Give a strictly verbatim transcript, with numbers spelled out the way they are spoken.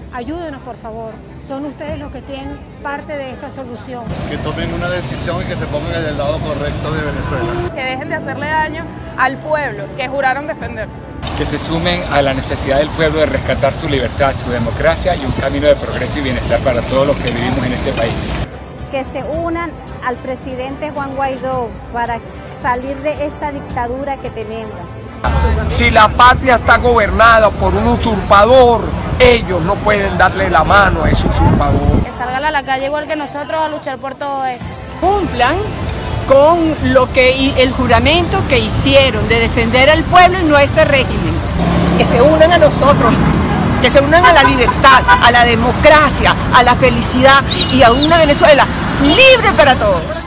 ayúdenos por favor. Son ustedes los que tienen parte de esta solución. Que tomen una decisión y que se pongan en el lado correcto de Venezuela. Que dejen de hacerle daño al pueblo que juraron defender. Que se sumen a la necesidad del pueblo de rescatar su libertad, su democracia y un camino de progreso y bienestar para todos los que vivimos en este país. Que se unan al presidente Juan Guaidó para salir de esta dictadura que tenemos. Si la patria está gobernada por un usurpador, ellos no pueden darle la mano a ese usurpador. Que salgan a la calle igual que nosotros a luchar por todo esto. Cumplan con lo que el juramento que hicieron de defender al pueblo y no a este régimen. Que se unan a nosotros, que se unan a la libertad, a la democracia, a la felicidad y a una Venezuela libre para todos.